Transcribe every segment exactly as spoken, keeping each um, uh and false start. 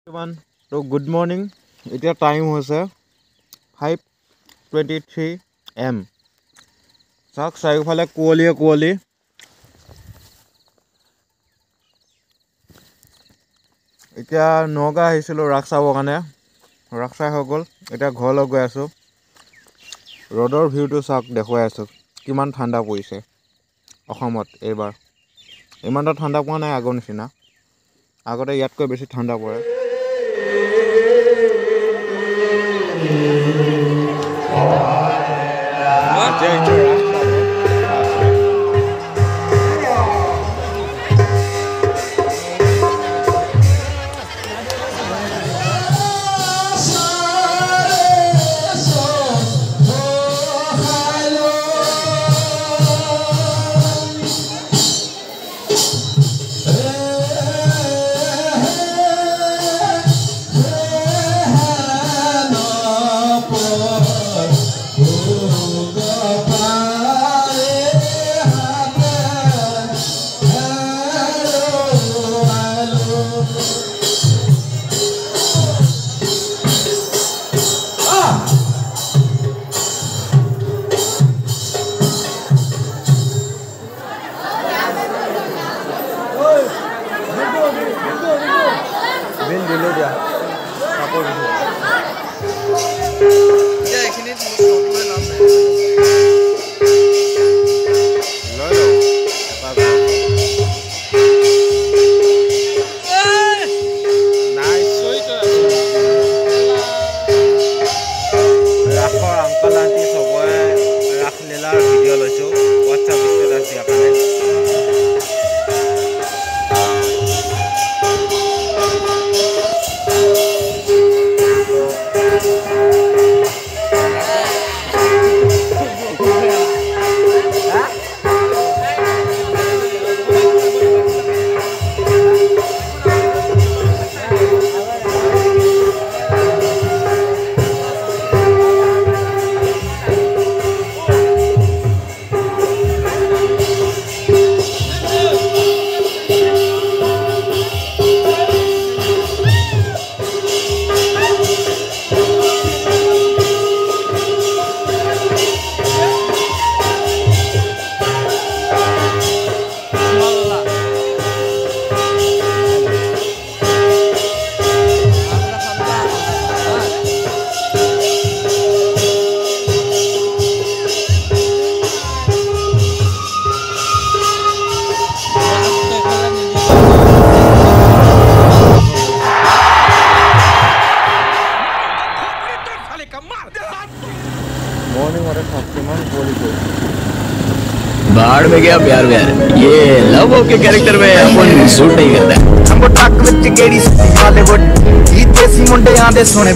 everyone, so good morning. It's time was five twenty-three a m Sak saifale kuali kuali. It's Noga hisilo raksa wagane. Raksa hogol. It's gholo goi aso. Rodor view to sak dekhoi aso. Kiman thanda poise. Okhomot ebar. Imanta thanda poa nai agon sina. Agote yatkoi beshi thanda pore. बाढ़ में गया प्यार व्यार ये love के character में अपन suit नहीं करता हमको टक विच गेड़ी बॉलीवुड ई देसी मुंडे आंदे सोने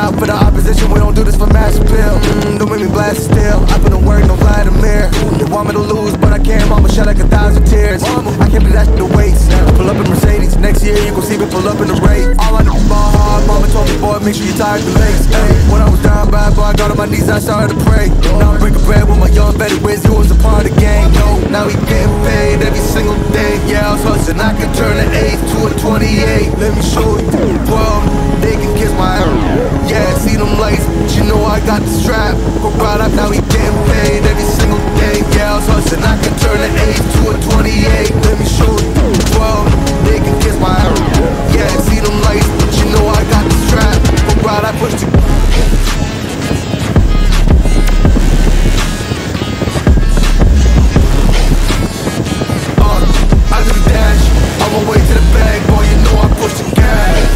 out for the opposition, we don't do this for mass appeal. Mm, don't make me blast still. I put in work, no Vladimir. They want me to lose, but I can't. Mama shed like a thousand tears. I can't believe that shit to waste. Pull up in Mercedes, next year you gon' see me pull up in the race. All I know is ball hard. Mama told me, boy, make sure you tie the legs. Hey, when I was down bad, boy, I got on my knees, I started to pray. Now I'm breaking bread with my young Betty Wiz, who was a part of the gang. No, now we getting paid every single day. Yeah, I was hustling, I can turn an eight to a twenty-eight. Let me show you, twelve, they can kiss my ass. Yeah, see them lights, but you know I got the strap. Go right up, now we getting paid every single day. Yeah, I was hustling, I can turn an eight to a twenty-eight. Let me show you, twelve, they can kiss my ass. Yeah, see them lights, but you know I got the strap. Go right, I push the uh, I do the dash, I'm on way to the bag, boy, you know I push the gas.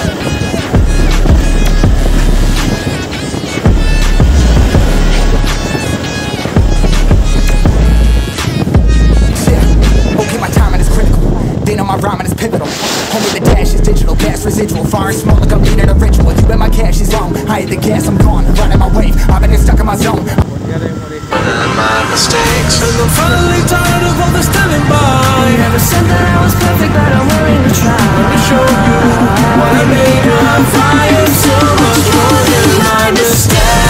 My rhyming is pivotal. Homie, the dash is digital, gas residual, far and small like I'm needing a ritual. You bet my cash is on. I hit the gas, I'm gone, running my wave. I've been stuck in my zone. My mistakes. And I'm finally tired of all this telling by. You never said that I was perfect, but I'm willing to try. Let me show you what I made. I'm flying so much more than my mistakes.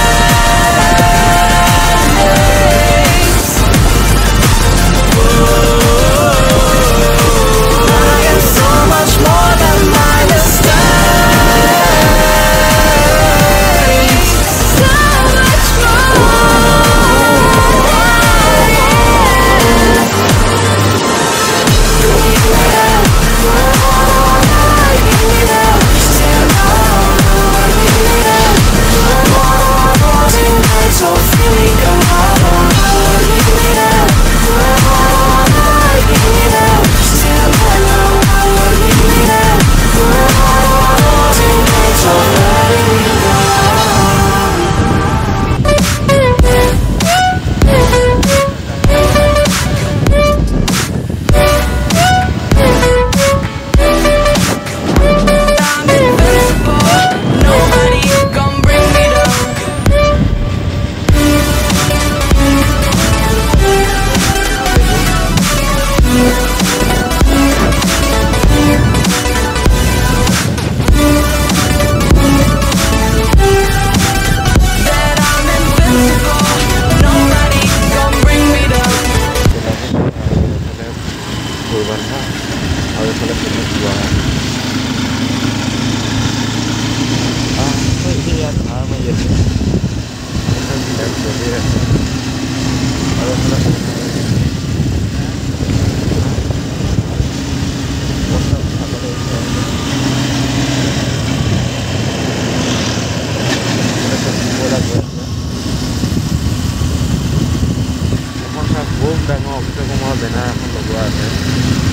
ডাঙৰ অফিচৰ ৰুমৰ banner এখন লগোৱা আছে।